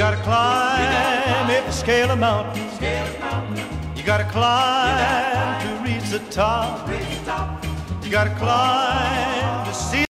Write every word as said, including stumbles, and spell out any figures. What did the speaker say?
gotta climb every scale of mountain. You gotta climb to reach the top. You gotta climb to see